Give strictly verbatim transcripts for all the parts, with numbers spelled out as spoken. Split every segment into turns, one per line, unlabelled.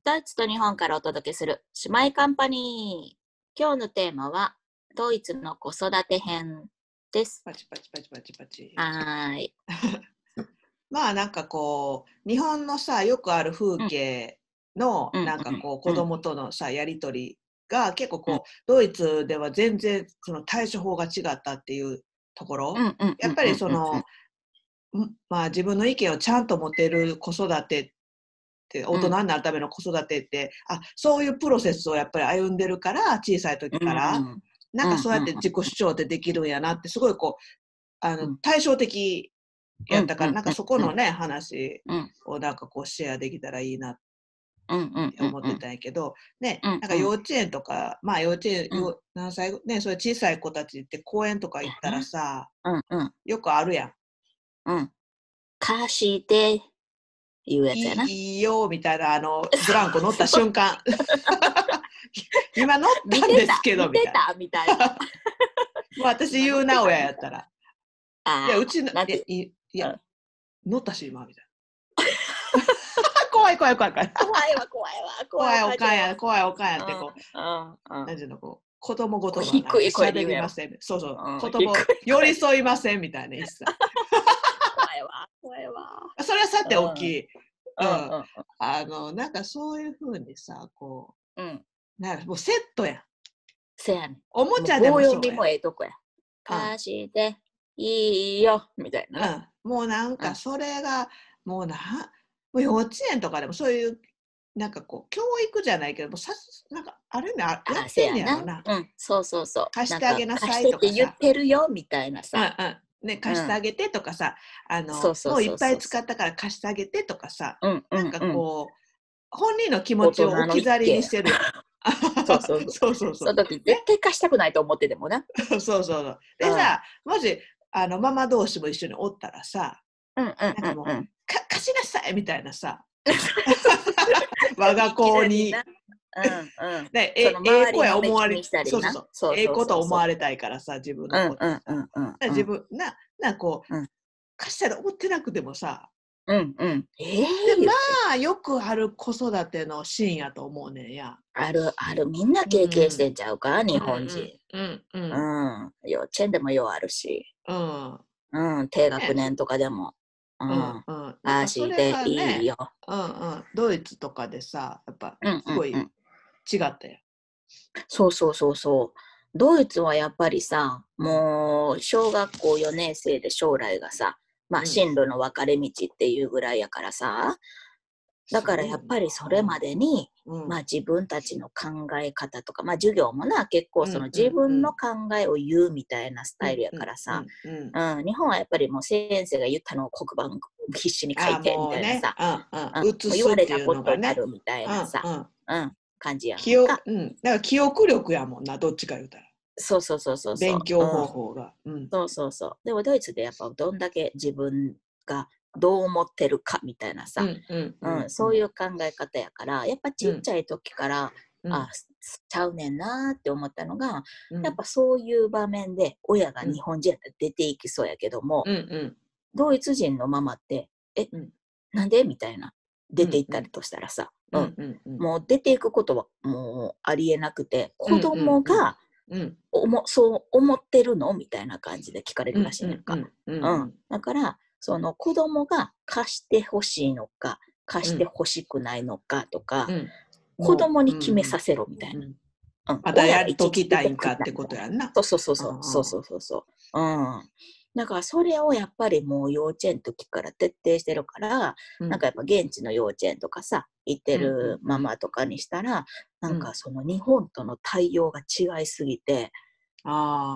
ドイツと日本からお届けする姉妹カンパニー。今日のテーマはドイツの子育て編です。
パチパチパチパチパチ。
はーい。
まあなんかこう日本のさよくある風景の、
うん、
なんかこう、
うん、
子供とのさやりとりが結構こう、うん、ドイツでは全然その対処法が違ったっていうところ、
うんうん、
やっぱりその、うん、まあ自分の意見をちゃんと持てる子育てって大人になるための子育てって、うん、あそういうプロセスをやっぱり歩んでるから小さい時から、うん、なんかそうやって自己主張ってできるんやなってすごいこうあの、うん、対照的やったから、なんかそこのね、話をなんかこうシェアできたらいいなって思ってたんやけど、ね、なんか幼稚園とか、まあ幼稚園、よ何歳ね、そういう小さい子たちって公園とか行ったらさ、
うんうん、
よくあるやん。
うん。貸していうやつやな。
いいよみたいな、あのブランコ乗った瞬間。今乗ったんですけどみたいな。
見てたみたいな。
私言うな親やったら。
あ
いやうちのいいや、うん、乗ったし今みたいな。怖い怖い怖い怖い。
怖いわ怖いわ
怖いおかんや怖いおかんやってこう、
うんうん、
なんていうのこう子供言葉なん
低い声で言うやろ。
喋りません。そうそう、
うん、
言葉寄り添いませんみたいな一切。
怖いわ怖いわ。
それはさておき、
うん、
うん、
うんうん、
あのなんかそういう風にさこう、
うん、
なんかもうセットやん。
せやねん。
おもちゃでもそうや。
棒読みもええとこや。貸していいよみたいな、
うん。もうなんかそれが、うん、もうなもう幼稚園とかでもそういうなんかこう教育じゃないけどもさなんかあるねやってんねやろな。
うん、そうそうそう。
貸してあげなさいとかさ。
貸してって言ってるよみたいなさ。
うんうんね、貸してあげてとかさ、うん、あの
そうそうそうそう
もういっぱい使ったから貸してあげてとかさ、
うんうんうん、
なんかこう本人の気持ちを置き去りにしてるやん。
そうそうそうそうそう。その時絶対貸したくないと思っててもな。
そうそうそう。でさ、うん、もしあのママ同士も一緒におったらさ、
うんうんうんうん、
なんかもうか貸しなさいみたいなさ。我が子に。
うんうん、
えええ子や思われそうそうそうそうええ子と思われたいからさ自分のことさ、うんうんうんうん、自分ななこう、うん、貸したら思ってなくてもさ、
うんうん、えー、
でまあよくある子育てのシーンやと思うねんや。
あるあるみんな経験してんちゃうか、うん、日本人。
うんうん、うん
うん、幼稚園でもようあるし、
うん
うん、低学年とかでも。
うんうんうん、なんかそれがね、いいよ、うんうん、ドイツとかでさやっぱすごい違ったよ、うんうんうん、
そうそうそうそう。ドイツはやっぱりさ、もう小学校よねん生で将来がさ、まあ進路の分かれ道っていうぐらいやからさ、だからやっぱりそれまでに、うん、まあ自分たちの考え方とか、まあ授業もな、結構その自分の考えを言うみたいなスタイルやからさ、うん、日本はやっぱりもう先生が言ったのを黒板必死に書いてみたいなさ、
うんうん、
言われたことになるみたいなさ、うんうんうん、感じやんか。
うん、だから記憶力やもんな、どっちか言うたら。
そうそうそうそう。
勉強方法が、
うんうん。そうそうそう。でもドイツでやっぱどんだけ自分がどう思ってるかみたいなさ、うんうんうんうん、そういう考え方やから、やっぱちっちゃい時から、うん、あ、ちゃうねんなって思ったのが、うん、やっぱそういう場面で親が日本人やったら出ていきそうやけども、うんうん、ドイツ人のママって、え、うん、なんでみたいな。出ていったりとしたらさ、うんうんうん、もう出ていくことはもうありえなくて、子供が、うん、おもそう思ってるのみたいな感じで聞かれるらしいねんか。だからその子供が貸してほしいのか貸してほしくないのかとか、うん、子供に決めさせろみたいな。うん
うん、またやりときたいんかってことやんな。
そうそうそうそうそうそうそうそう。うん。だからそれをやっぱりもう幼稚園の時から徹底してるから、うん、なんかやっぱ現地の幼稚園とかさ行ってるママとかにしたら、うんうん、なんかその日本との対応が違いすぎて、うん、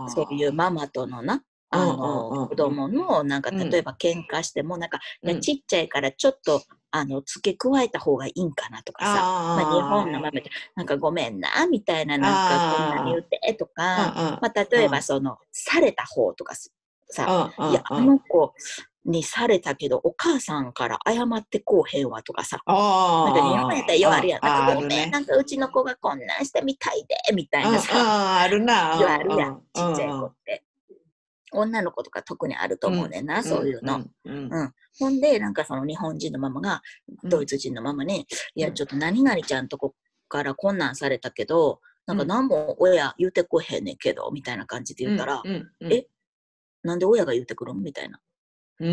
そういうママとのなあの、うんうんうん、子供のなんか例えば喧嘩してもなんか、うん、ちっちゃいからちょっとあの付け加えた方がいいんかなとかさ、あ、まあ、日本のママってなんかごめんなみたいななんかこんなに言ってとか、まあ、例えばそのされた方とかさ、いやあの子にされたけどお母さんから謝ってこうへんわとかさ、なんか日本やったらようあるやん、なんかごめん、ね、なんかうちの子がこんなんしてみたいでみたいなさ、
ああるな、
ようあるやん、ちっちゃい子って。 女の子とか特にあると思うねんな、
うん
そういうの。
うんうん
うん。ほんで、なんかその日本人のママが、ドイツ人のママに、いや、ちょっと何々ちゃんとこからこんなんされたけど、なんか何も親言うてこへんねんけど、みたいな感じで言ったら、
うんうんうん、
え、なんで親が言うてくるんみたいな。
うん、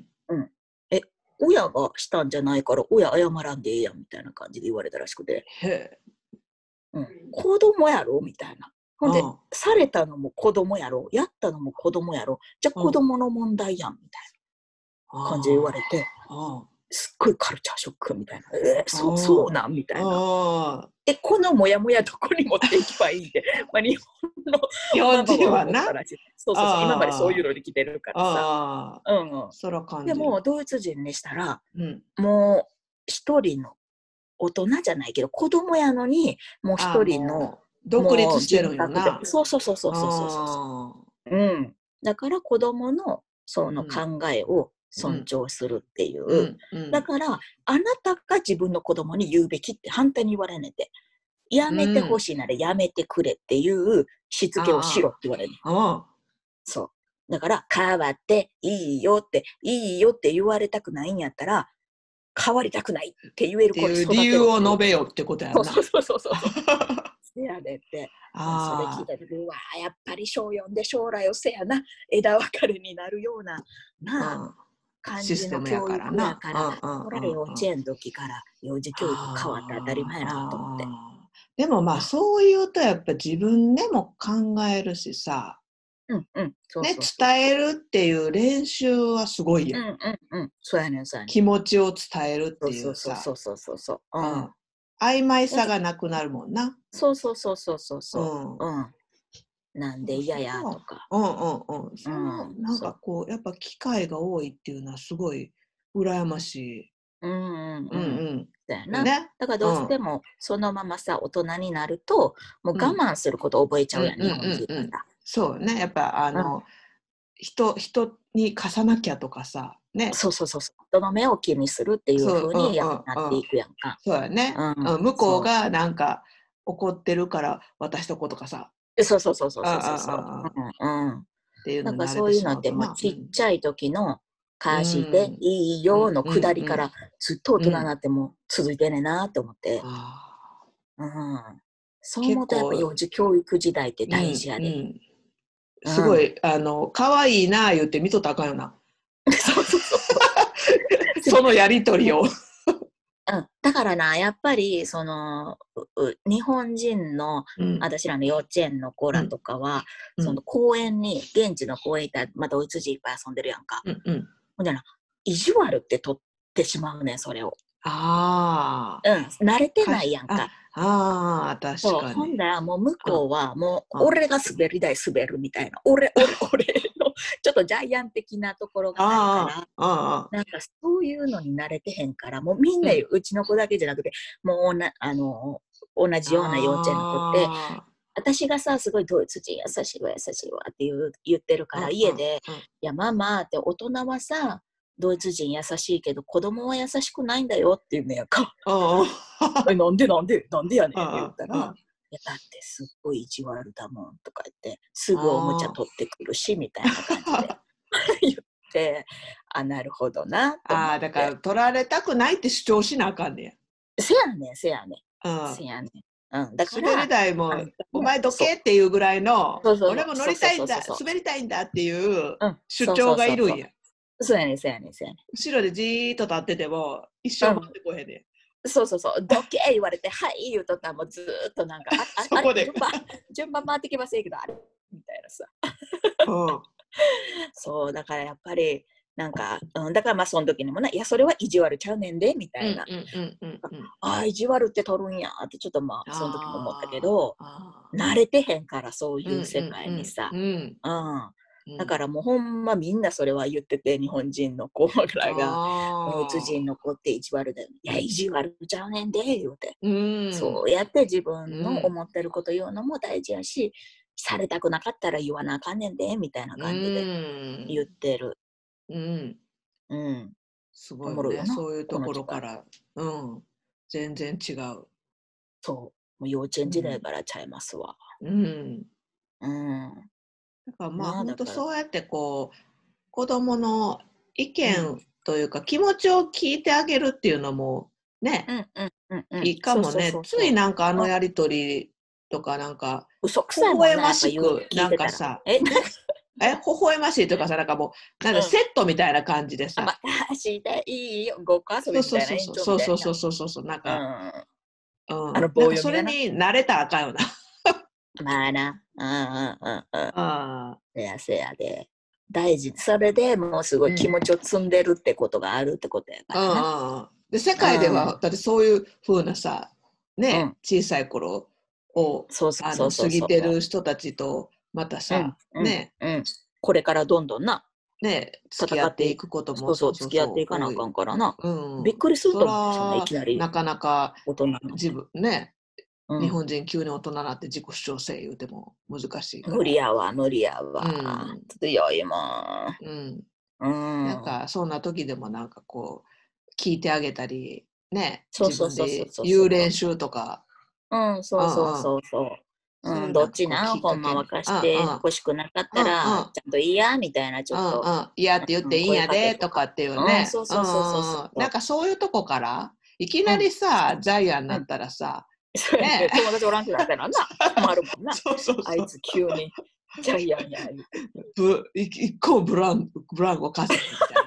うん。え、親がしたんじゃないから、親謝らんでええやん、みたいな感じで言われたらしくて。
へえ、
うん。子供やろみたいな。ほんで、
あ
されたのも子供やろやったのも子供やろじゃあ子供の問題やん、みたいな感じで言われて、
あ
すっごいカルチャーショックみたいな。えー、そそうなんみたいな。
あ
え、このモヤモヤどこに持っていけばいいんで、まあ、日本の
日本人は
ママ
な、
思ったらしい。そうそうそう、今までそういうので来てるからさ。
ああ、
うんうん。
そら感じる。
でも、ドイツ人にしたら、
うん、
もう一人の大人じゃないけど、子供やのに、もう
ああ、
一人の、
もう独
もう
立してるんよ
人格で、
な。
そうそうそうそうそうそうそう。
あ
うん。だから子供のその
うん、
考えを尊
うん、
重するっていう。
うん、うん、
だから、あなたが自分の子供に言うべきって反対に言われねて。やめてほ
うん、
しいならやめてくれっていうしつけをしろって言われる。
あ
そう。だから、変わっていいよって、いいよって言われたくないんやったら、変わりたくないって言える
って
子に
いう理由
育てろって
を述べよってことやな。
そうそうそうそうそう。せやでって。いや、それ聞い
あ
たとき、うわやっぱり小よんで将来をせやな、枝分かれになるような、なあ、
あ、うん、
感じ
システムや
の教育や
からな。
から、
うんうん
そら幼
うんうん。
稚園の時から幼児教育変わって当たり前やなと思って。
ああ、でもまあそう言うとやっぱ自分でも考えるしさ、
うんうん、そう
ね、
そうそうそう。
伝えるっていう練習はすごいやん。
うんうんうん、そうやねん、そうやねん。
気持ちを伝えるっ
そう
ていうさ、
そうそうそうそうそうそう。う
うん。
ん。
曖昧さ
だけ
がなくなるもんな。
そうそうそうそうそう
う
そ
ん。
う。うん。なんで嫌やとか。
うんうんうん。
う
その、
ん、
なん
そう。
かこう、やっぱ機会が多いっていうのはすごい羨ましい。
うんうん
うん
うん。
うん。
だよな。
ね。
だからどうし
うん。
てもそのままさ、大人になると、もう我
うん。
慢することを覚えち
うん
ゃうやん、日本
うんうんうん。
人はさ。
そうね。やっぱあ
うん。
の、人、人に貸さなきゃとかさ、ね。
そうそうそうそう。人の目を気にするっていう
そう、
風
うん
にやっぱなって
うんうん。
いくやんか。
そうやね。
うん。
うん、向こう
そ
がなんか怒ってるから渡しとこうとかさ。
う。そうそうそうそう
ああ
そうそうそ
ああああ。
う。うんうん。
っていう
だから
のに慣れてし
そういうのって
まうとな。う
もうちっ
ん。
ちゃい時の
う
貸して
ん。
いい
うん
よの
うんうん。
下りからずっと大人に
うん。
なっても続いてんねんなって思って。
ああ。
うん。そう思うとやっぱ
結構、
幼児教育時代って
うん
大事やで。
うん。
うん。
すごい、あの、可愛いな言って見とったらあかんよな。
そうそうそうそう。
そのやりとりを。
うん、だからな、やっぱり、その、うう日本人の、
うん。
私らの幼稚園の子ら
うん。
とかは、その
うん。
公園に、現地の公園行ったら、またドイツ人いっぱい遊んでるやんか。
うんうん。
ほんじゃな、意地悪って取ってしまうねん、それを。
ああ。
うん、慣れて
かしあ、
ないやんか。
ああ、確
そう、
かに。
ほんだらもう向
うん、
こうは、もう、
うん。
俺が滑り台滑るみたいな、俺、俺、俺の、ちょっとジャイアン的なところがあるか
あ
ら、
あ、ああ、
なんかそういうのに慣れてへんから、もうみんな、
うん。
うちの子だけじゃなくて、もうおな、あの、同じような幼稚園の子って、
あ
私がさ、すごいドイツ人優しいわ、優しいわって言う言ってるか
あ、
ら、
うんうん
家で、
うん。
いや、ママって大人はさ、ドイツ人優しいけど、子供は優しくないんだよって言うねやんか。
うんうん。
え、なんでなんでなんでやねんって言
うん
ったら、
うん。
いや、だってすっごい意地悪だもんとか言って、すぐおもちゃ
あ
取ってくるし、みたいな感じで言って、あ、なるほどなと思
あ、
っ
あ、だから
て。
取られたくないって主張しなあかんね
せやねん、せやねん。
や。うん。
せやねん。うん。だか
滑り
ら、
台も、
あんた
お前ど
もそう。
けっていうぐらいの、
そうそう
俺も乗
そう。そうそう
りたいんだ、
そうそう。
滑りたいんだっていう
うん。そうそ
主張
うそうそう。
がいるんや。
そうやねん、せやねん、せやね
後ろでじーっと立ってても、一
ん。
生回っ
うん。
てこへんねん。
そうそうそう。どけ言われて、はい言うとったらもうずーっとなんか、あ、あ、あれ
そこで。
順番、順番回ってきませんけど、あれみたいなさ。
うん。
そう、だからやっぱり、なんか、うん、だからまあその時にもね、いや、それは意地悪ちゃうねんで、みた
うん
いな。
うんうんうんうん。
ああ、意地悪って取るんやってちょっとまあ、その時も思ったけど、
ああ、ああ。
慣れてへんから、そう
うん
いう世
うんうん。
界にさ。
うん。
うん。
うん。
だからもうほんまみんなそれは言ってて、日本人の子らが、ドイツ
ああ。
人の子って意地悪だよ。いや、意地悪ちゃうねんで、言うて。
うん。
そうやって自
う
分の
ん。
思ってること言うのも大事やし、されたくなかったら言わなあかんねんで、みたいな
う
感じで言っ
ん。
てる。
うん。
うん。
す
お
ごいよね。
もろいよな、
そういうとこ
この違い。
ろから、うん。全然違う。
そう。もう幼稚園時代
うん。
からちゃいますわ。
うん。
うん。
だからまあ
なあ、
本
だから。
当そうやってこう子供の意
うん。
見というか気持ちを聞いてあげるっていうのも
う
ね、
んうんうんうん。
いいか
そうそうそ
もね。つい
うそ
なんかあ
う。うん。
のやりとりとかなんか
嘘く
微笑
さいもんな、やっぱ
まし
言う、
くなん
聞いてたら。
かさ、
え、
え、微笑ましいというかさ、なんかもう、なん
うん。
だセットみたいな感じで
あ、ま
さ、
あ、していいよ、ごっこ遊
そう
びみたいな、延
そうそうそう、
長みたい
そうそうそうそうそうそう、なん
な。
か、
うん。
うん、
あの
なんか
棒読みがな。
それに慣れたらあかんよな。
まあな。うんうんうんうん。
ああ、
せやせやで。大事。それでもうすご
うん。
い気持ちを積んでるってことがあるってことやか
うん
らな。
うんうん。で、世
う
界で
ん。
は、だってそういう風なさ、ね、
うん。
小さい頃を、
そうそう
あの、
そうそうそ
過ぎてる人たちと、また
う。うん、
さ、
うん、
ね、
うん。これからどんどんな、
ね、付き合ってい
戦って、
くことも、
そうそう、
そうそう
付き合ってい
そう、多い。
かなあかんからな。
うん。
びっくりする
そ
と思う。そんない
ら、
きなり
なかなか
大人になって。
自分、ね、
うん。
日本人急に大人になって自己主張せえ言うても難しいか
無理
ら。
やわ、無理や
う
わ。
ん。
強いもん。
うん。
うん。
なんか、そんな時でもなんかこう、聞いてあげたり、ね、自
そうそうそうそう
分で
そうそう。
言う練習とか、
うん、
う
そうそう
んうん。
そうそう。うん、
そういう
どっ
なんかこう、
ちな、
きっ
ほんま
かけに。
沸かし
うんうん。
て欲しくなかっ
うんう
たら、
ん。
ちゃんといいや、みたいな、ちょ
うんう
っと、
ん。嫌って言っ
うん、
ていいん
声かけ
やで、
とか。
とかっていう
うん、
ね。
そう
うんう
そうそうそうそ
んうん。なん
う。
かそういうとこから、いきな
うん、
りさ、ジャイアンに
うん。
なったらさ、
そうや
ね
ね、友達おらんくなったらな、困るもんな。
そうそうそう。
あいつ急にジャイアンや言うて。
ぶい一個ブランブランコ稼ぎみたいな。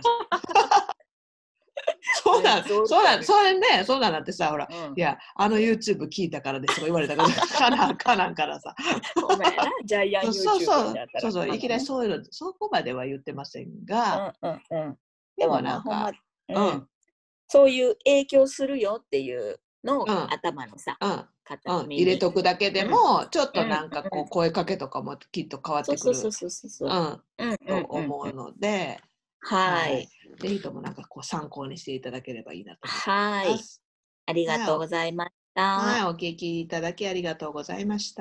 そうなん、
あいつおるから。
そうなん、それね、そうなんだってさ、ほら、
うん。
いや、あの
そう。
YouTube 聞いたからですとか言われたから、かな、かなんからさ。
お前な、ジャイアン
そうそ
YouTube って
う、
やったら
そうそう、いきなり
あかんがな。
そういうの、そこまでは言ってませんが、
うんうんうん。で
でも
もまあほんま、
なんか、うん、
うん。そういう影響するよっていうのを
うん、
頭のさ、
うん、うん、入れ
片隅に。
とくだけで
うん。
も、ちょっ
うんうん
となんかこ
うん。
う、声かけとかもきっと変わっ
そう
てくる、
そうそうそうそうそう。
うん、
うんうん
と
うんうん。
思うので、はい。
はい。
ぜひともなんかこう参考にしていただければいいなと思って
はい。
ます。
ありが
はい、
とうご
お
ざいまし
はい、
た。
お聞きいただきありがとうございました。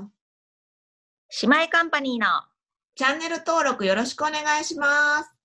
姉妹カンパニーの
チャンネル登録よろしくお願いします。